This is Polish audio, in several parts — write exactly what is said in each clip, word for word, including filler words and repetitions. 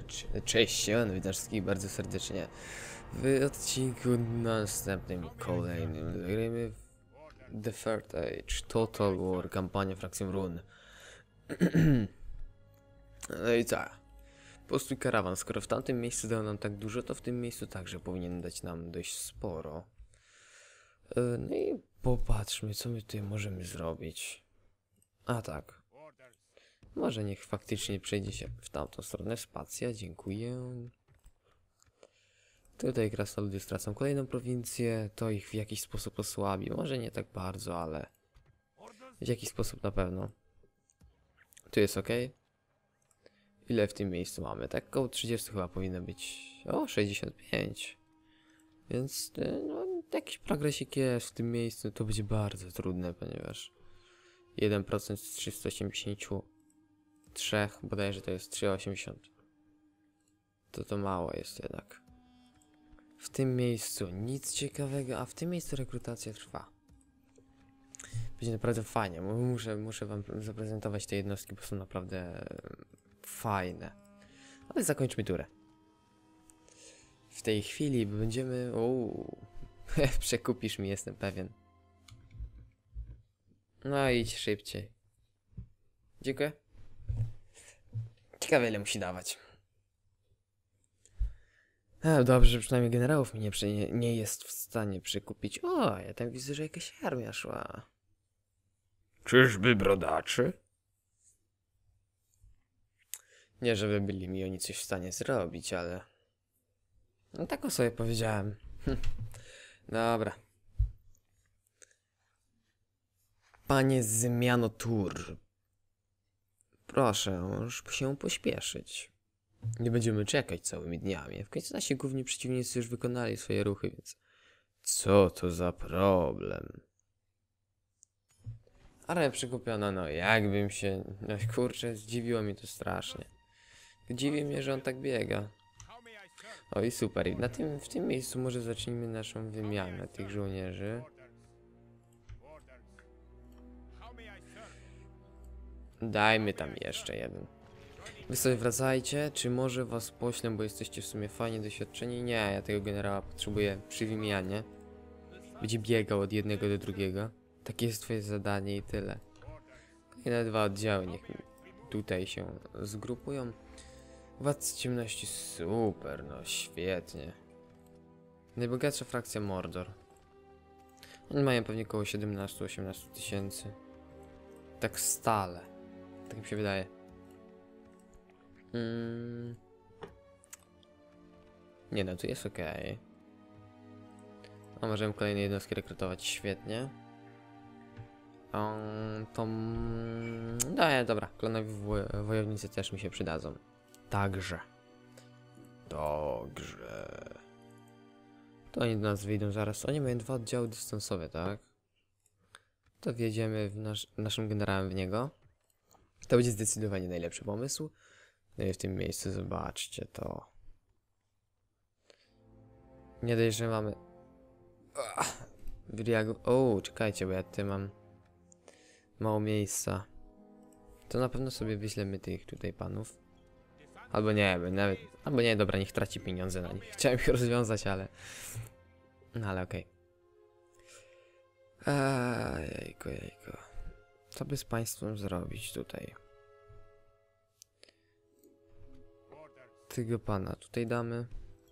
Cze- Cześć, siemano, witam wszystkich bardzo serdecznie w odcinku następnym, kolejnym. Zagrajmy w The Third Age Total War, kampania frakcją run. No i tak, postój karawan. Skoro w tamtym miejscu dał nam tak dużo, to w tym miejscu także powinien dać nam dość sporo. No i popatrzmy, co my tutaj możemy zrobić. A tak, może niech faktycznie przejdzie się w tamtą stronę. Spacja, dziękuję. Tutaj krasnoludy stracą kolejną prowincję, to ich w jakiś sposób osłabi. Może nie tak bardzo, ale w jakiś sposób na pewno. Tu jest ok. Ile w tym miejscu mamy? Tak około trzydzieści chyba powinno być. O, sześćdziesiąt pięć. Więc no, jakiś progresik jest w tym miejscu. To będzie bardzo trudne, ponieważ jeden procent z trzystu osiemdziesięciu trzech, bodajże to jest trzysta osiemdziesiąt. To to mało jest jednak. W tym miejscu nic ciekawego, a w tym miejscu rekrutacja trwa. Będzie naprawdę fajnie. Muszę, muszę wam zaprezentować te jednostki, bo są naprawdę fajne. Ale zakończmy turę. W tej chwili będziemy... Uuu, przekupisz mi, jestem pewien. No idź szybciej. Dziękuję. Ciekawe ile musi dawać. A, dobrze, że przynajmniej generałów mi nie, nie, nie jest w stanie przekupić. O, ja tam widzę, że jakaś armia szła. Czyżby brodaczy? Nie, żeby byli mi oni coś w stanie zrobić, ale... No tak o sobie powiedziałem. Dobra. Panie Zmianotur. Proszę już się pośpieszyć. Nie będziemy czekać całymi dniami. W końcu nasi główni przeciwnicy już wykonali swoje ruchy, więc... Co to za problem? Ale przekupiona, no jakbym się... No kurczę, zdziwiło mi to strasznie. Dziwi mnie, że on tak biega. Oj, super. I na tym, w tym miejscu może zacznijmy naszą wymianę tych żołnierzy. Dajmy tam jeszcze jeden. Wy sobie wracajcie, czy może was poślę, bo jesteście w sumie fajnie doświadczeni? Nie, ja tego generała potrzebuję przy wymianie. Będzie biegał od jednego do drugiego. Takie jest twoje zadanie i tyle. Kolejne dwa oddziały niech tutaj się zgrupują. Władcy ciemności, super, no świetnie. Najbogatsza frakcja Mordor. Oni mają pewnie około siedemnaście do osiemnastu tysięcy. Tak stale. Tak mi się wydaje. Mm. Nie no, tu jest ok. A możemy kolejne jednostki rekrutować, świetnie. Um, to... No, dobra, klonowi woj wojownicy też mi się przydadzą. Także. Dobrze. To oni do nas wyjdą zaraz. Oni mają dwa oddziały dystansowe, tak? To wjedziemy w nasz, naszym generałem w niego. To będzie zdecydowanie najlepszy pomysł. No i w tym miejscu zobaczcie to. Nie dość, że mamy... O, czekajcie, bo ja tutaj mam mało miejsca. To na pewno sobie wyślemy tych tutaj panów. Albo nie, nawet... Albo nie, dobra, niech traci pieniądze na nich. Chciałem ich rozwiązać, ale... No ale okej. Okay. Jejku, jejku. Co by z państwem zrobić tutaj? Tego pana tutaj damy.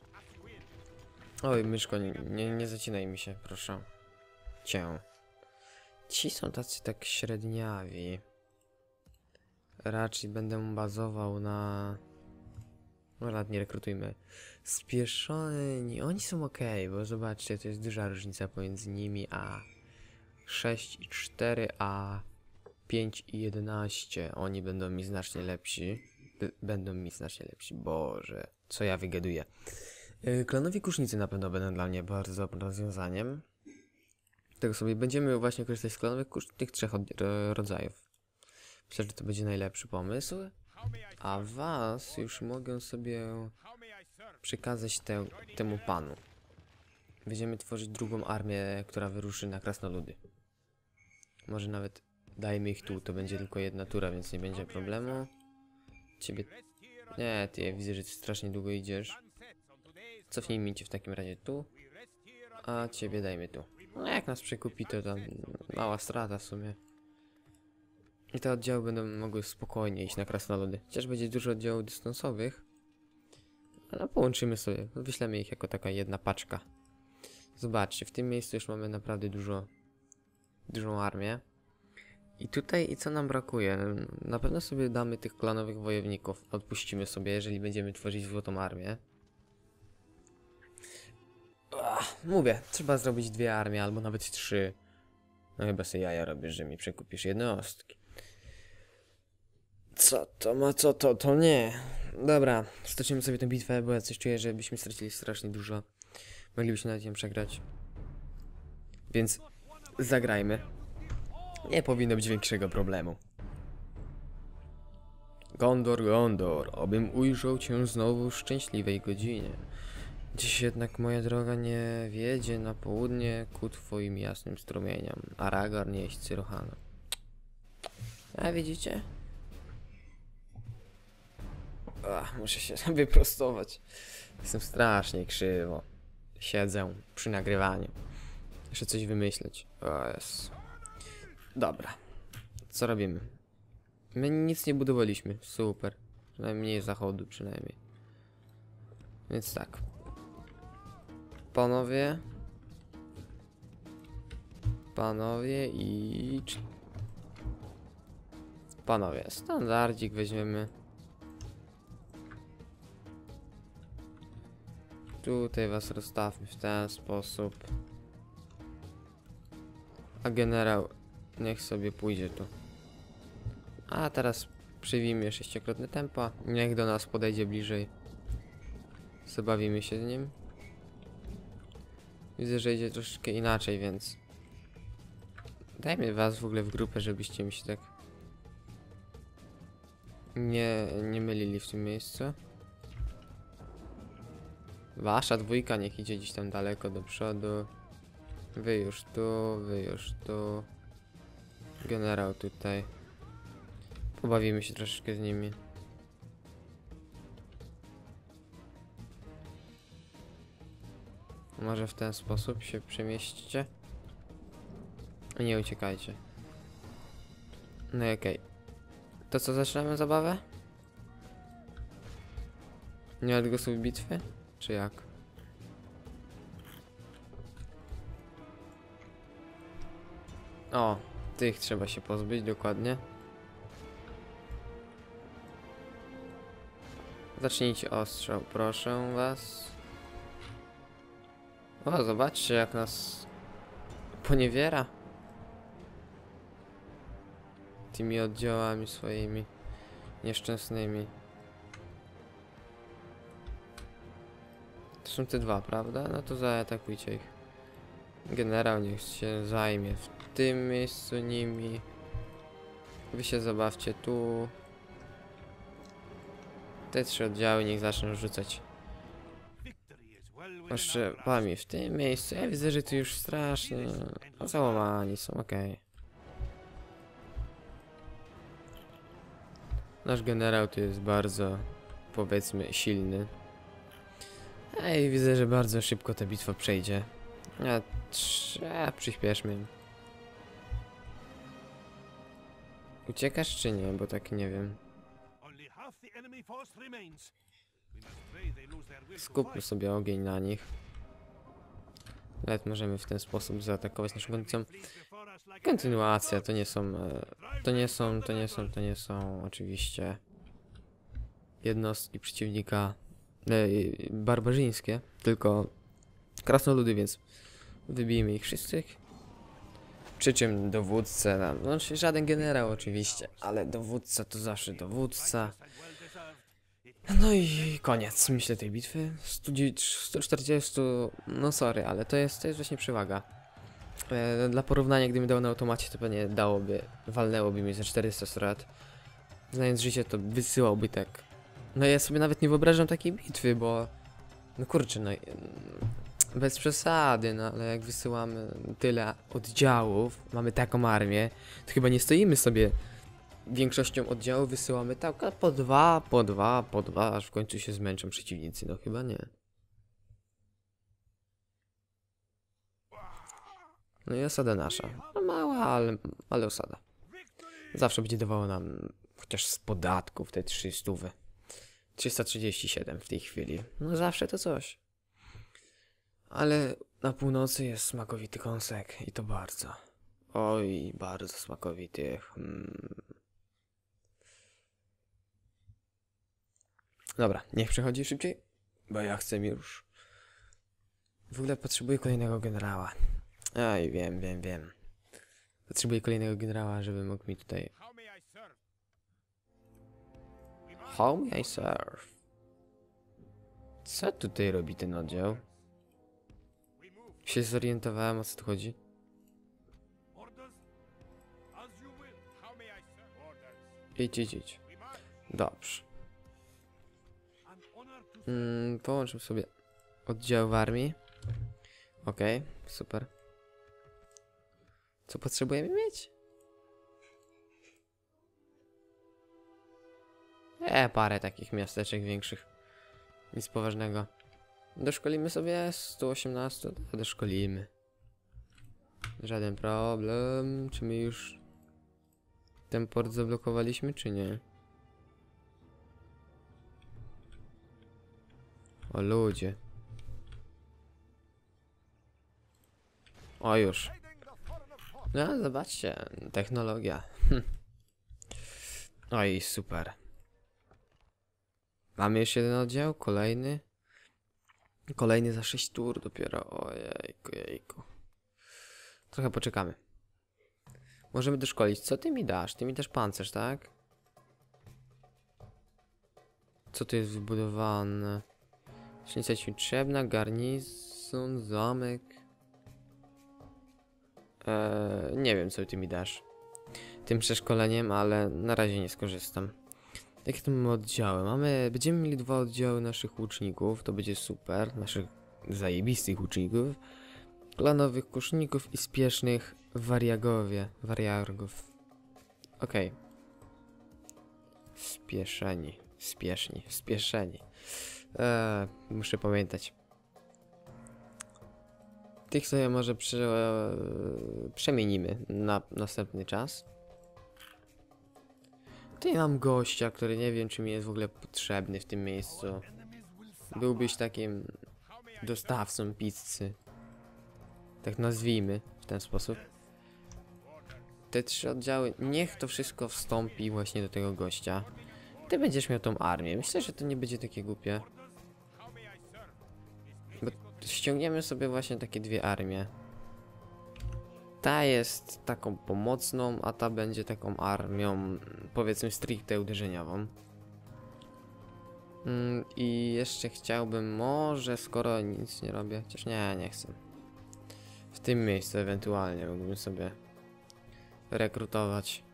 Oj, myszko, nie, nie, nie zacinaj mi się, proszę. Cię. Ci są tacy tak średniawi. Raczej będę bazował na... No ładnie rekrutujmy. Spieszoni. Oni są ok, bo zobaczcie, to jest duża różnica pomiędzy nimi a sześć i cztery, a pięć i jedenaście. Oni będą mi znacznie lepsi. B będą mi znacznie lepsi. Boże, co ja wygaduję. Yy, klonowi kusznicy na pewno będą dla mnie bardzo dobrym rozwiązaniem. Tego sobie będziemy właśnie korzystać z klonowych kusz tych trzech rodzajów. Myślę, że to będzie najlepszy pomysł. A was już mogę sobie przekazać te, temu panu. Będziemy tworzyć drugą armię, która wyruszy na krasnoludy. Może nawet dajmy ich tu, to będzie tylko jedna tura, więc nie będzie problemu. Ciebie Nie, ty, ja widzę, że ty strasznie długo idziesz. Cofnijmy cię w takim razie tu. A ciebie dajmy tu. No jak nas przekupi, to tam mała strata w sumie. I te oddziały będą mogły spokojnie iść na krasnoludy. Chociaż będzie dużo oddziałów dystansowych. Ale połączymy sobie, wyślemy ich jako taka jedna paczka. Zobaczcie, w tym miejscu już mamy naprawdę dużo, dużą armię. I tutaj, i co nam brakuje? Na pewno sobie damy tych klanowych wojowników. Odpuścimy sobie, jeżeli będziemy tworzyć złotą armię. Ach, mówię, trzeba zrobić dwie armie, albo nawet trzy. No chyba sobie jaja robisz, że mi przekupisz jednostki. Co to ma, co to, to nie. Dobra, stoczymy sobie tę bitwę, bo ja coś czuję, że byśmy stracili strasznie dużo. Moglibyśmy nawet ją przegrać. Więc zagrajmy. Nie powinno być większego problemu. Gondor, Gondor, obym ujrzał cię znowu w szczęśliwej godzinie. Dziś jednak moja droga nie wiedzie na południe ku twoim jasnym strumieniom. Aragorn jeźdźcy Rohana. A widzicie? Ach, muszę się wyprostować. Jestem strasznie krzywo. Siedzę przy nagrywaniu. Muszę coś wymyśleć. O Jezu. Dobra. Co robimy? My nic nie budowaliśmy. Super. Przynajmniej zachodu przynajmniej. Więc tak. Panowie. Panowie i... Panowie. Standardzik weźmiemy. Tutaj was rozstawmy w ten sposób. A generał niech sobie pójdzie tu. A teraz przywijmy sześciokrotne tempa. Niech do nas podejdzie bliżej. Zabawimy się z nim. Widzę, że idzie troszeczkę inaczej, więc... Dajmy was w ogóle w grupę, żebyście mi się tak... Nie, nie mylili w tym miejscu. Wasza dwójka niech idzie gdzieś tam daleko do przodu. Wy już tu, wy już tu. Generał tutaj. Pobawimy się troszeczkę z nimi. Może w ten sposób się przemieścicie? Nie uciekajcie. No i okej. Okay. To co, zaczynamy zabawę? Nie od głosów bitwy? Czy jak? O, tych trzeba się pozbyć dokładnie. Zacznijcie ostrzał, proszę was. O, zobaczcie jak nas poniewiera. Tymi oddziałami swoimi nieszczęsnymi. To są te dwa, prawda? No to zaatakujcie ich. Generał niech się zajmie w tym miejscu nimi. Wy się zabawcie tu. Te trzy oddziały niech zaczną rzucać oszczepami w tym miejscu. Ja widzę, że tu już strasznie załamani są, okej. Okay. Nasz generał tu jest bardzo, powiedzmy, silny. Ej, widzę, że bardzo szybko ta bitwa przejdzie. A, trzeba, przyspieszmy. Uciekasz czy nie? Bo tak nie wiem. Skupmy sobie ogień na nich. Nawet możemy w ten sposób zaatakować naszą kondycją. Kontynuacja, to nie są... To nie są, to nie są, to nie są oczywiście jednostki przeciwnika e, barbarzyńskie, tylko krasnoludy, więc wybijmy ich wszystkich. Przy czym dowódcę, no żaden generał oczywiście, ale dowódca to zawsze dowódca. No i koniec, myślę, tej bitwy. sto czterdzieści, no sorry, ale to jest, to jest właśnie przewaga. E, dla porównania, gdybym dał na automacie, to pewnie dałoby, walnęłoby mi ze czterysta strat. Znając życie, to wysyłałby tak. No ja sobie nawet nie wyobrażam takiej bitwy, bo... No kurczę, no... Bez przesady, no ale jak wysyłamy tyle oddziałów, mamy taką armię, to chyba nie stoimy sobie większością oddziałów wysyłamy tak a po dwa, po dwa, po dwa, aż w końcu się zmęczą przeciwnicy. No chyba nie. No i osada nasza. No mała, ale, ale osada. Zawsze będzie dawało nam chociaż z podatków te trzysta. trzysta trzydzieści siedem w tej chwili. No zawsze to coś. Ale na północy jest smakowity kąsek i to bardzo. Oj, bardzo smakowity. Hmm. Dobra, niech przechodzi szybciej, bo ja chcę już. W ogóle potrzebuję kolejnego generała. Aj, wiem, wiem, wiem. Potrzebuję kolejnego generała, żeby mógł mi tutaj... How may I serve? Co tutaj robi ten oddział? Się zorientowałem, o co tu chodzi. Idź, idź, idź. Dobrze. Mm, połączmy sobie oddział w armii. Okej, okay, super. Co potrzebujemy mieć? E, parę takich miasteczek większych. Nic poważnego. Doszkolimy sobie sto osiemnaście, doszkolimy. Żaden problem. Czy my już ten port zablokowaliśmy, czy nie? O ludzie. O już. No zobaczcie, technologia. Hm. Oj, super. Mamy jeszcze jeden oddział, kolejny. Kolejny za sześć tur dopiero. Ojejku, jejku. Trochę poczekamy. Możemy doszkolić. Co ty mi dasz? Ty mi dasz pancerz, tak? Co tu jest wybudowane? Śnica ćwiczebna, garnizon, zamek. Eee, nie wiem, co ty mi dasz tym przeszkoleniem, ale na razie nie skorzystam. Jakie tu mamy oddziały? Mamy, będziemy mieli dwa oddziały naszych łuczników, to będzie super, naszych zajebistych łuczników, klanowych kuszników i spiesznych wariagowie, wariargów. Okej. Okay. Spieszeni, spieszni, spieszeni. Eee, muszę pamiętać. Tych sobie może prze, przemienimy na następny czas. Tutaj mam gościa, który nie wiem, czy mi jest w ogóle potrzebny w tym miejscu. Byłbyś takim dostawcą pizzy. Tak nazwijmy w ten sposób. Te trzy oddziały, niech to wszystko wstąpi właśnie do tego gościa. Ty będziesz miał tą armię. Myślę, że to nie będzie takie głupie. Bo ściągniemy sobie właśnie takie dwie armie. Ta jest taką pomocną, a ta będzie taką armią, powiedzmy, stricte uderzeniową. Mm, I jeszcze chciałbym, może skoro nic nie robię, chociaż nie, nie chcę. W tym miejscu ewentualnie mógłbym sobie rekrutować.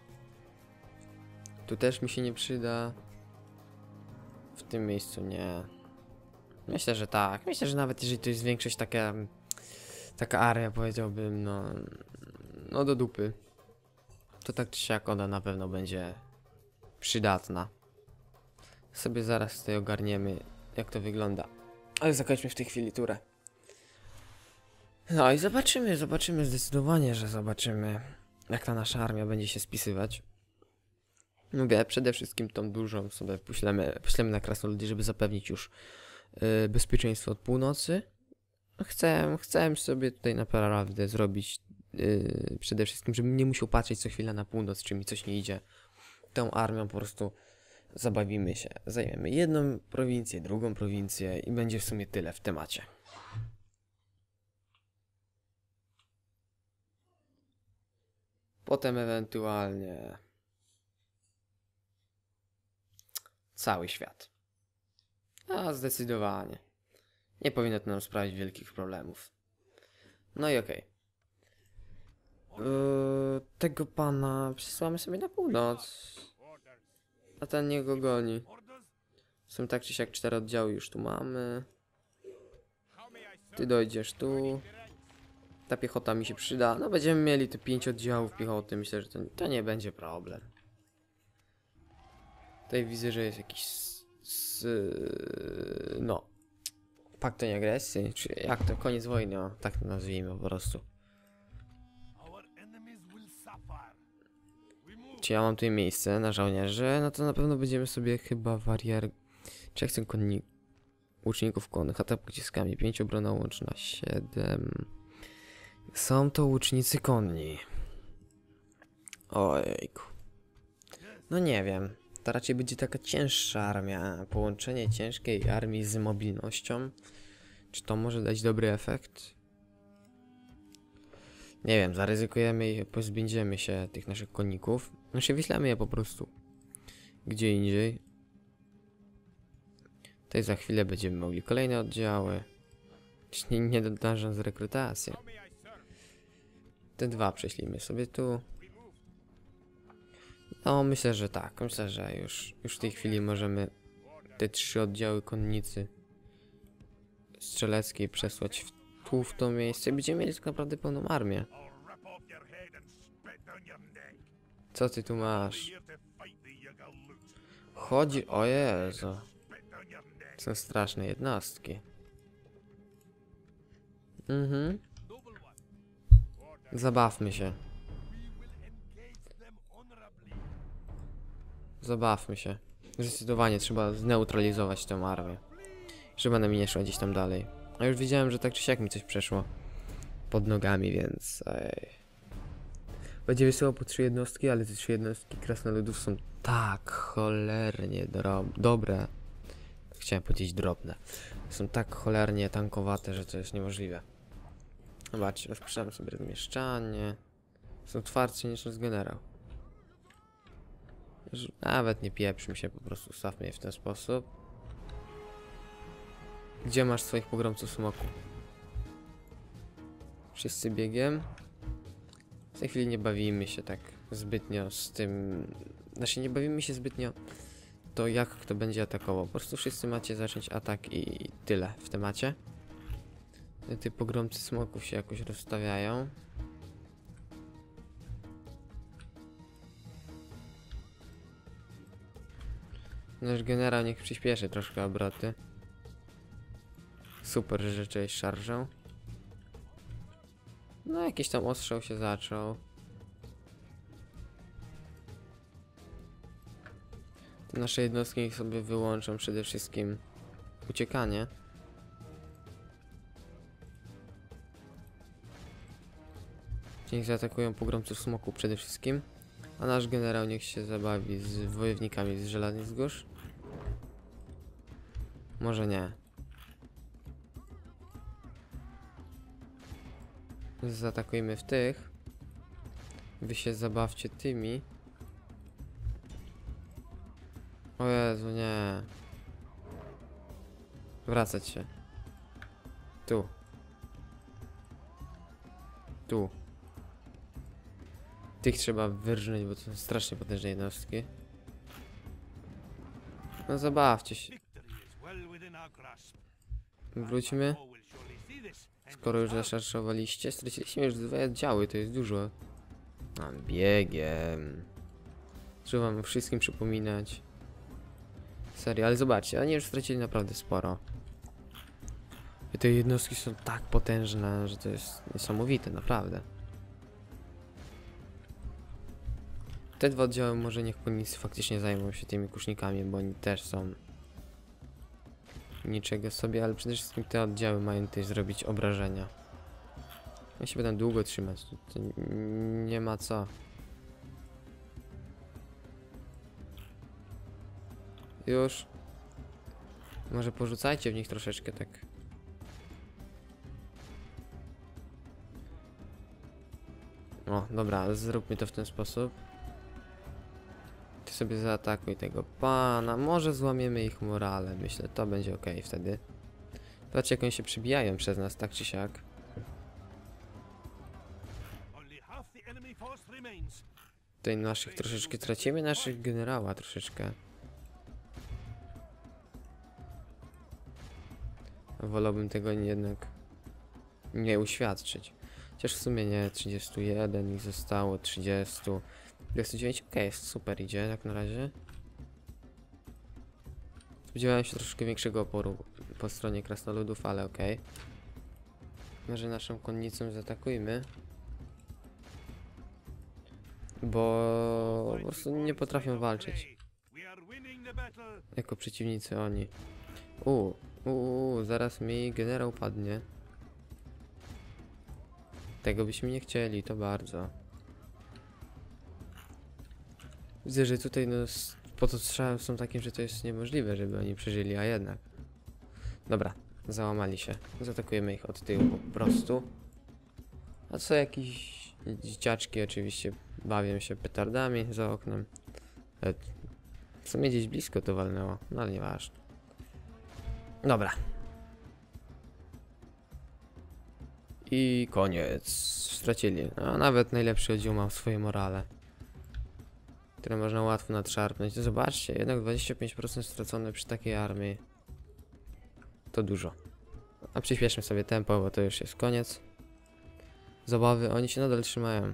Tu też mi się nie przyda. W tym miejscu nie. Myślę, że tak. Myślę, że nawet jeżeli to jest większość taka... Taka armia, powiedziałbym, no... No do dupy. To tak czy siak ona na pewno będzie przydatna. Sobie zaraz tutaj ogarniemy, jak to wygląda. Ale zakończmy w tej chwili turę. No i zobaczymy, zobaczymy zdecydowanie, że zobaczymy, jak ta nasza armia będzie się spisywać. Mówię, przede wszystkim tą dużą sobie poślemy, poślemy na krasnoludzi, żeby zapewnić już yy, bezpieczeństwo od północy. Chcę, chcę sobie tutaj naprawdę zrobić yy, przede wszystkim, żebym nie musiał patrzeć co chwila na północ, czy mi coś nie idzie. Tą armią po prostu zabawimy się. Zajmiemy jedną prowincję, drugą prowincję i będzie w sumie tyle w temacie. Potem ewentualnie cały świat. A zdecydowanie. Nie powinno to nam sprawić wielkich problemów. No i okej. Okay. Yy, tego pana przesyłamy sobie na północ. A ten nie go goni. Są tak czy siak cztery oddziały już tu mamy. Ty dojdziesz tu. Ta piechota mi się przyda. No będziemy mieli te pięć oddziałów piechoty. Myślę, że to, to nie będzie problem. Tutaj widzę, że jest jakiś s, s, no pakt o nieagresji, czy jak to, koniec wojny, o, tak to nazwijmy po prostu. Czy ja mam tutaj miejsce na żołnierzy? No to na pewno będziemy sobie chyba warier... Czy ja chcę konni... łuczników konnych, atak pociskami, pięć obrona łączna, siedem... Są to łucznicy konni. Ojejku. No nie wiem. To raczej będzie taka cięższa armia. Połączenie ciężkiej armii z mobilnością. Czy to może dać dobry efekt? Nie wiem, zaryzykujemy i pozbędziemy się tych naszych konników. No się wyślemy je po prostu gdzie indziej. Tutaj za chwilę będziemy mogli kolejne oddziały. Nie, nie nadążam z rekrutacją. Te dwa prześlijmy sobie tu. No myślę, że tak. Myślę, że już, już w tej chwili możemy te trzy oddziały konnicy strzeleckiej przesłać w, tu w to miejsce. Będziemy mieli tak naprawdę pełną armię. Co ty tu masz? Chodzi... O Jezu. Są straszne jednostki. Mhm. Zabawmy się. Zabawmy się. Zdecydowanie trzeba zneutralizować tę armię. Żeby ona mi nie szła gdzieś tam dalej. A już widziałem, że tak czy siak mi coś przeszło pod nogami, więc... Ej. Będzie wysyłał po trzy jednostki, ale te trzy jednostki krasnoludów są tak cholernie dobre. Chciałem powiedzieć drobne. Są tak cholernie tankowate, że to jest niemożliwe. Zobaczcie, rozpoczynamy sobie rozmieszczanie. Są twardsi niż nasz generał. Nawet nie pieprzmy się, po prostu stawmy je w ten sposób. Gdzie masz swoich pogromców smoku? Wszyscy biegiem. W tej chwili nie bawimy się tak zbytnio z tym... Znaczy nie bawimy się zbytnio to jak kto będzie atakował. Po prostu wszyscy macie zacząć atak i tyle w temacie. Te pogromcy smoków się jakoś rozstawiają. Nasz generał niech przyspieszy troszkę obroty. Super, że zacząłeś szarżą. No jakiś tam ostrzał się zaczął. Te nasze jednostki niech sobie wyłączą przede wszystkim uciekanie. Niech zaatakują pogromców smoku przede wszystkim. A nasz generał niech się zabawi z wojownikami z żelaznych wzgórz. Może nie. Zaatakujmy w tych. Wy się zabawcie tymi. O Jezu, nie. Wracać się. Tu. Tu. Tych trzeba wyrżnąć, bo to są strasznie potężne jednostki. No zabawcie się. Wróćmy. Skoro już zaszarżowaliście, straciliśmy już dwa oddziały, to jest dużo. Mam biegiem. Trzeba wam wszystkim przypominać. Serio, ale zobaczcie, oni już stracili naprawdę sporo. I te jednostki są tak potężne, że to jest niesamowite, naprawdę. Te dwa oddziały może niech konnicy faktycznie zajmą się tymi kusznikami, bo oni też są niczego sobie, ale przede wszystkim te oddziały mają tutaj zrobić obrażenia. Ja się będę długo trzymać, to, to nie ma co. Już. Może porzucajcie w nich troszeczkę tak. O, dobra, zróbmy to w ten sposób. Ty sobie zaatakuj tego pana. Może złamiemy ich morale. Myślę, to będzie ok wtedy. Patrzcie, jak oni się przybijają przez nas, tak czy siak. Tutaj naszych troszeczkę tracimy, naszych generała troszeczkę. Wolałbym tego jednak nie uświadczyć. Chociaż w sumie nie, trzydzieści jeden ich zostało, trzydzieści. dwadzieścia dziewięć, ok, jest super, idzie jak na razie. Spodziewałem się troszkę większego oporu po stronie krasnoludów, ale okej. Okay. Może naszą konnicą zaatakujmy. Bo po prostu nie potrafią walczyć. Jako przeciwnicy oni. Uuu, uuu, zaraz mi generał padnie. Tego byśmy nie chcieli, to bardzo. Widzę, że tutaj no, podostrzały są takim, że to jest niemożliwe, żeby oni przeżyli, a jednak. Dobra, załamali się. Zaatakujemy ich od tyłu po prostu. A co jakieś dzieciaczki oczywiście bawią się petardami za oknem. W sumie gdzieś blisko to walnęło, no ale nieważne. Dobra. I koniec. Stracili. A nawet najlepszy oddział ma swoje morale, które można łatwo nadszarpnąć. Zobaczcie, jednak dwadzieścia pięć procent stracone przy takiej armii. To dużo. A przyspieszmy sobie tempo, bo to już jest koniec zabawy. Oni się nadal trzymają.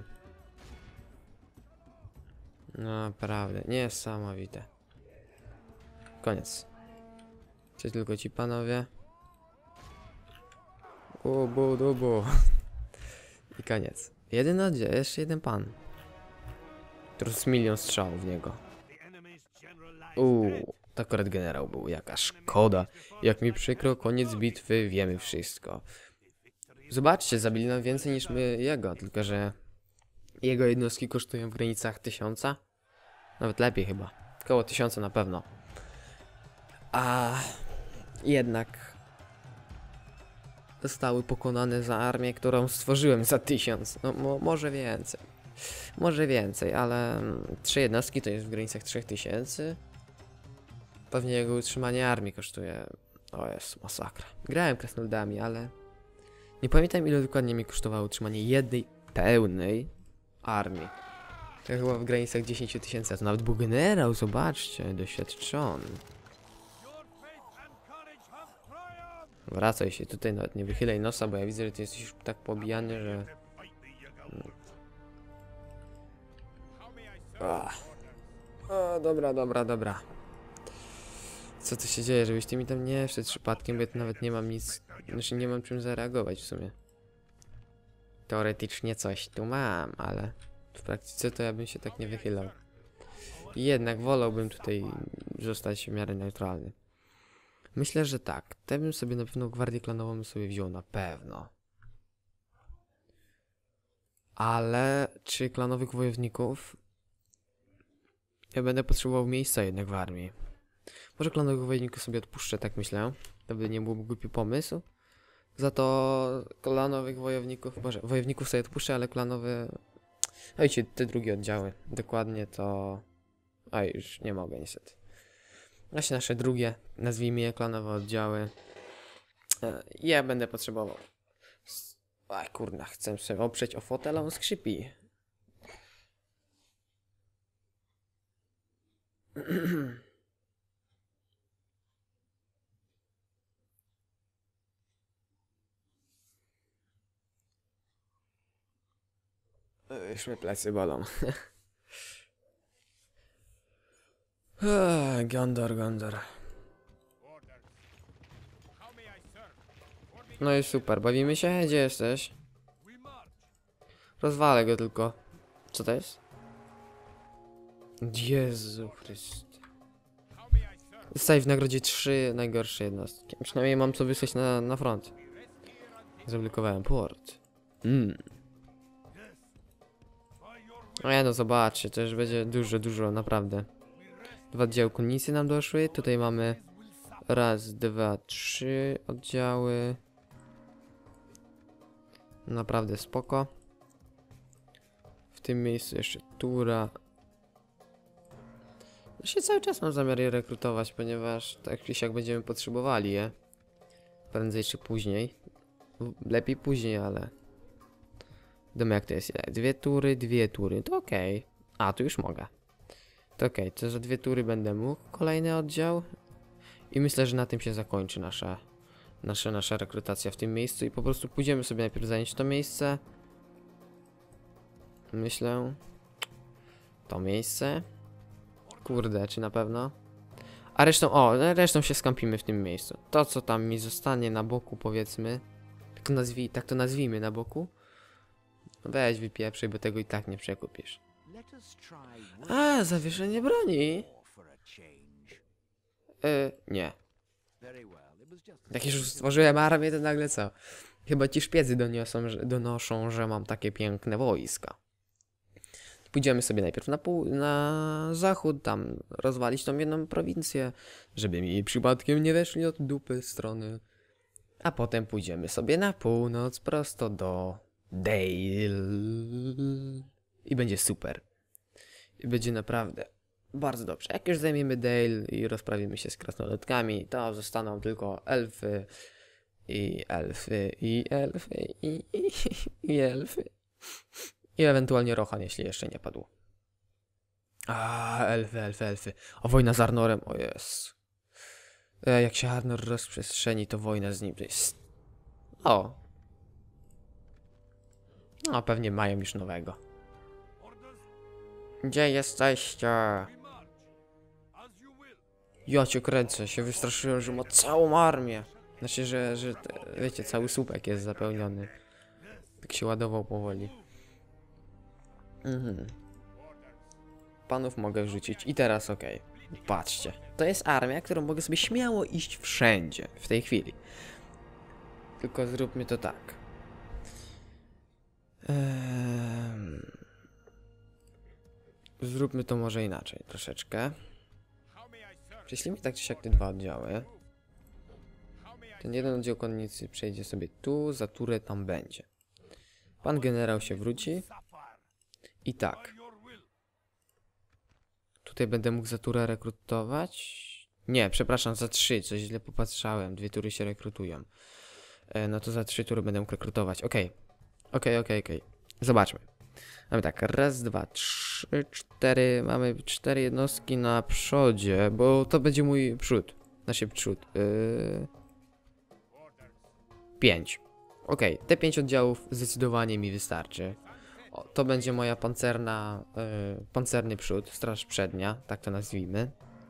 Naprawdę, niesamowite. Koniec. Czy tylko ci panowie? Ubu, dubu. I koniec. Jeden oddział, jeszcze jeden pan. To jest milion strzałów w niego. Uuu, to akurat generał był. Jaka szkoda. Jak mi przykro, koniec bitwy, wiemy wszystko. Zobaczcie, zabili nam więcej niż my jego, tylko że jego jednostki kosztują w granicach tysiąca. Nawet lepiej chyba. Koło tysiąca na pewno. A jednak zostały pokonane za armię, którą stworzyłem za tysiąc. No mo może więcej. Może więcej, ale trzy jednostki to jest w granicach trzech tysięcy. Pewnie jego utrzymanie armii kosztuje. O, jest masakra. Grałem krasnoludami, ale nie pamiętam, ile dokładnie mi kosztowało utrzymanie jednej pełnej armii. To chyba w granicach dziesięć tysięcy, a to nawet był generał, zobaczcie, doświadczony. Wracaj się tutaj, nawet nie wychylaj nosa, bo ja widzę, że ty jesteś już tak pobijany, że... O, o dobra, dobra, dobra. Co tu się dzieje, żebyś ty mi tam nie wszedł przypadkiem, bo ja tu nawet nie mam nic... Znaczy nie mam czym zareagować w sumie. Teoretycznie coś tu mam, ale... W praktyce to ja bym się tak nie wychylał. I jednak wolałbym tutaj zostać w miarę neutralny. Myślę, że tak. Te bym sobie na pewno gwardię klanową sobie wziął, na pewno. Ale czy klanowych wojowników? Ja będę potrzebował miejsca jednak w armii. Może klanowych wojowników sobie odpuszczę, tak myślę. To by nie byłby głupi pomysł. Za to klanowych wojowników, może wojowników sobie odpuszczę, ale klanowe... Ojcie, te drugie oddziały. Dokładnie to... Oj, już nie mogę niestety. Właśnie nasze drugie, nazwijmy je klanowe oddziały. Ja będę potrzebował. Aj kurna, chcę się oprzeć o fotel, a on skrzypi. Już mnie plecy bolą. Gondor, Gondor. No i super, bawimy się? Gdzie jesteś? Rozwalę go tylko. Co to jest? Jezu Chryst. Zostaje w nagrodzie trzy najgorsze jednostki. Przynajmniej mam co wysłać na, na front. Zablokowałem port. Mm. No ja no zobaczcie, to już będzie dużo, dużo, naprawdę. Dwa oddziały konnicy nam doszły. Tutaj mamy raz, dwa, trzy oddziały. Naprawdę spoko. W tym miejscu jeszcze tura. Ja się cały czas mam zamiar je rekrutować, ponieważ tak czy siak będziemy potrzebowali je. Prędzej czy później. Lepiej później, ale... Wiadomo jak to jest. Dwie tury, dwie tury. To okej. Okay. A, tu już mogę. To okej, okay. To za dwie tury będę mógł. Kolejny oddział. I myślę, że na tym się zakończy nasza, nasza, nasza rekrutacja w tym miejscu. I po prostu pójdziemy sobie najpierw zająć to miejsce. Myślę. To miejsce. Kurde, czy na pewno? A resztą, o, resztą się skampimy w tym miejscu. To, co tam mi zostanie na boku, powiedzmy. Tak to, nazwij, tak to nazwijmy na boku. Weź wypieprzyj, bo tego i tak nie przekupisz. A, zawieszenie broni. Yy, nie. Jak już stworzyłem armię, to nagle co? Chyba ci szpiedzy doniosą, że, donoszą, że mam takie piękne wojska. Pójdziemy sobie najpierw na, pół, na zachód, tam rozwalić tą jedną prowincję, żeby mi przypadkiem nie weszli od dupy strony. A potem pójdziemy sobie na północ, prosto do Dale. I będzie super. I będzie naprawdę bardzo dobrze. Jak już zajmiemy Dale i rozprawimy się z krasnoludkami, to zostaną tylko elfy i elfy i elfy i, i, i elfy. I ewentualnie Rohan, jeśli jeszcze nie padł. A, elfy, elfy, elfy. O, wojna z Arnorem, o jest. E, jak się Arnor rozprzestrzeni, to wojna z nim to jest... O. No, pewnie mają już nowego. Gdzie jesteście? Ja cię kręcę, się wystraszyłem, że ma całą armię. Znaczy, że, że wiecie, cały słupek jest zapełniony. Tak się ładował powoli. Mhm. Panów mogę rzucić. I teraz okej. Okay. Patrzcie. To jest armia, którą mogę sobie śmiało iść wszędzie. W tej chwili. Tylko zróbmy to tak. Ehm... Zróbmy to może inaczej. Troszeczkę. Prześlijmy tak czy siak te dwa oddziały. Ten jeden oddział konnicy przejdzie sobie tu. Za turę tam będzie. Pan generał się wróci. I tak. Tutaj będę mógł za turę rekrutować. Nie, przepraszam, za trzy. Coś źle popatrzałem. Dwie tury się rekrutują. E, no to za trzy tury będę mógł rekrutować. Okej. Okej, okej, okej. Zobaczmy. Mamy tak. Raz, dwa, trzy, cztery. Mamy cztery jednostki na przodzie, bo to będzie mój przód. Znaczy przód. Yy... Pięć. Okej. Okay. Te pięć oddziałów zdecydowanie mi wystarczy. O, to będzie moja pancerna, yy, pancerny przód, straż przednia, tak to nazwijmy.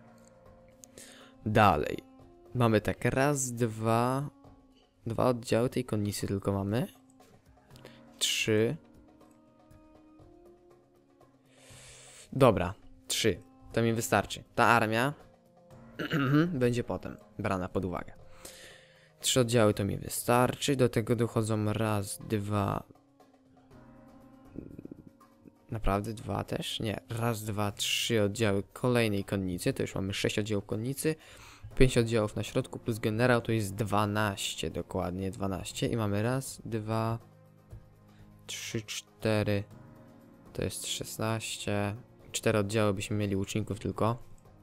Dalej. Mamy tak, raz, dwa, dwa oddziały tej konnicy tylko mamy. Trzy. Dobra, trzy. To mi wystarczy. Ta armia będzie potem brana pod uwagę. Trzy oddziały to mi wystarczy. Do tego dochodzą raz, dwa... Naprawdę dwa też? Nie. Raz, dwa, trzy oddziały kolejnej konnicy. To już mamy sześć oddziałów konnicy. Pięć oddziałów na środku plus generał to jest dwanaście. Dokładnie dwanaście. I mamy raz, dwa, trzy, cztery. To jest szesnaście. Cztery oddziały byśmy mieli łuczników tylko.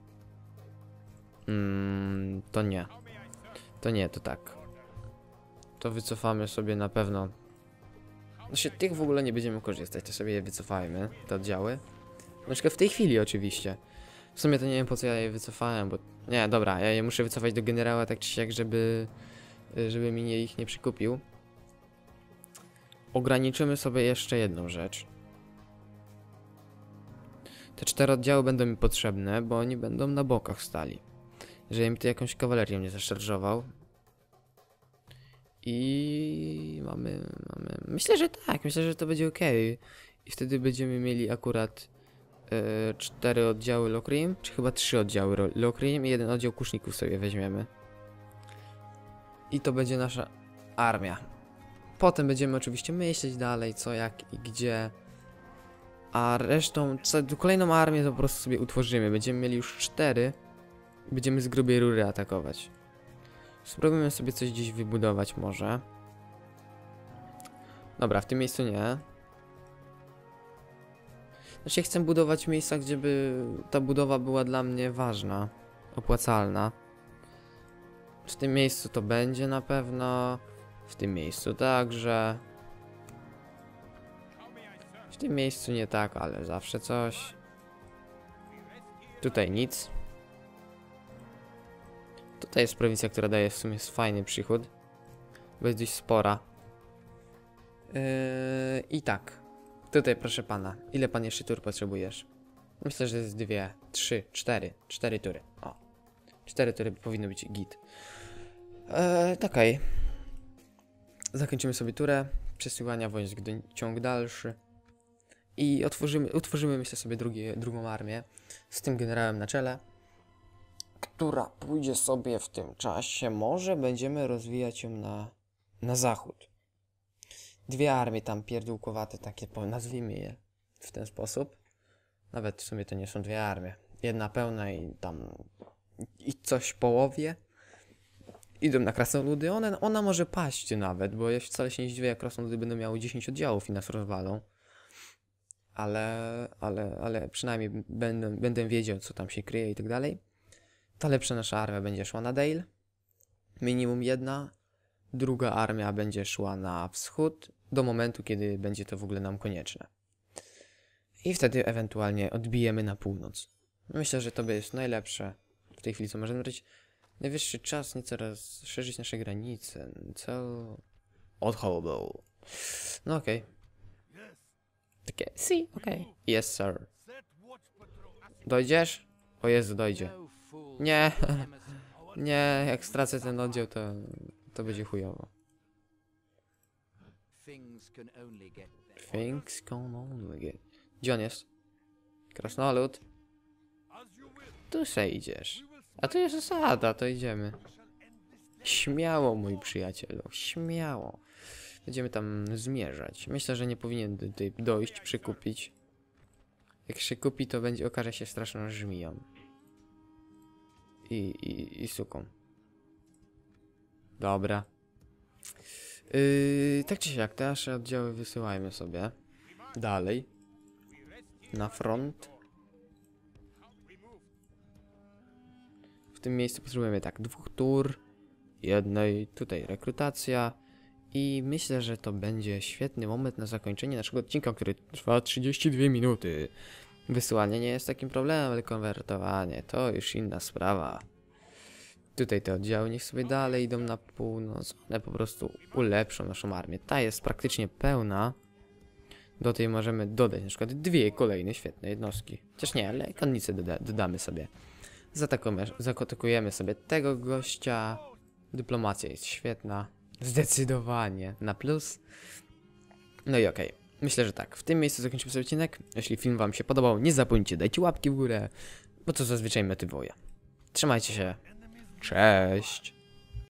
Mm, to nie. To nie, to tak. To wycofamy sobie na pewno. Znaczy tych w ogóle nie będziemy korzystać, to sobie je wycofajmy, te oddziały. Na przykład w tej chwili oczywiście. W sumie to nie wiem po co ja je wycofałem, bo... Nie, dobra, ja je muszę wycofać do generała tak czy siak, żeby... Żeby mi nie, ich nie przykupił. Ograniczymy sobie jeszcze jedną rzecz. Te cztery oddziały będą mi potrzebne, bo oni będą na bokach stali. Żeby mi tu jakąś kawalerię nie zaszarżował. I mamy, mamy... Myślę, że tak. Myślę, że to będzie ok. I wtedy będziemy mieli akurat yy, cztery oddziały Lokrim, czy chyba trzy oddziały Lokrim i jeden oddział kuszników sobie weźmiemy. I to będzie nasza armia. Potem będziemy oczywiście myśleć dalej, co, jak i gdzie. A resztą, co, kolejną armię to po prostu sobie utworzymy. Będziemy mieli już cztery. I będziemy z grubej rury atakować. Spróbujmy sobie coś gdzieś wybudować może. Dobra, w tym miejscu nie. Znaczy chcę budować miejsca, gdzie by ta budowa była dla mnie ważna, opłacalna. W tym miejscu to będzie na pewno. W tym miejscu także. W tym miejscu nie tak, ale zawsze coś. Tutaj nic. Tutaj jest prowincja, która daje w sumie fajny przychód. Bo jest dość spora. Yy, I tak. Tutaj proszę pana. Ile pan jeszcze tur potrzebujesz? Myślę, że jest dwie, trzy, cztery. Cztery tury. O. cztery tury powinno być git. Eee, okej. Okay. Zakończymy sobie turę. Przesyłania wojsk do ciąg dalszy. I otworzymy, utworzymy myślę sobie drugie, drugą armię. Z tym generałem na czele. Która pójdzie sobie w tym czasie. Może będziemy rozwijać ją na, na zachód. Dwie armie tam pierdółkowate, takie nazwijmy je w ten sposób. Nawet w sumie to nie są dwie armie. Jedna pełna i tam i coś w połowie. Idą na krasnoludy. One, ona może paść nawet, bo ja wcale się nie zdziwię, jak krasnoludy będą miały dziesięć oddziałów i nas rozwalą. Ale, ale, ale przynajmniej będę, będę wiedział, co tam się kryje i tak dalej. Ta lepsza nasza armia będzie szła na Dale. Minimum jedna. Druga armia będzie szła na wschód. Do momentu, kiedy będzie to w ogóle nam konieczne. I wtedy ewentualnie odbijemy na północ. Myślę, że to jest najlepsze w tej chwili, co możemy zrobić. Najwyższy czas nieco rozszerzyć nasze granice. Cel... Odhołbą. No okej. Okay. Takie, si, okej. Okay. Yes, sir. Dojdziesz? O Jezu, dojdzie. Nie. Nie, jak stracę ten oddział, to, to będzie chujowo. Things can only get... Gdzie on jest? Krasnolud? Tu se idziesz. A tu jest osada, to idziemy. Śmiało, mój przyjacielu, śmiało. Będziemy tam zmierzać. Myślę, że nie powinien tutaj dojść, przykupić. Jak się kupi, to będzie okaże się straszną żmiją. I, i, i suką. Dobra. Yy, tak czy siak, te nasze oddziały wysyłajmy sobie. Dalej. Na front. W tym miejscu potrzebujemy tak, dwóch tur. Jednej, tutaj rekrutacja. I myślę, że to będzie świetny moment na zakończenie naszego odcinka, który trwa trzydzieści dwie minuty. Wysyłanie nie jest takim problemem, ale konwertowanie to już inna sprawa. Tutaj te oddziały niech sobie dalej idą na północ. One po prostu ulepszą naszą armię. Ta jest praktycznie pełna. Do tej możemy dodać na przykład dwie kolejne świetne jednostki. Chociaż nie, ale konnicy doda dodamy sobie. Zaatakujemy, zaatakujemy sobie tego gościa. Dyplomacja jest świetna. Zdecydowanie na plus. No i okej. Okay. Myślę, że tak. W tym miejscu zakończymy sobie odcinek. Jeśli film wam się podobał, nie zapomnijcie, dajcie łapki w górę, bo to zazwyczaj motywuje. Trzymajcie się. Cześć.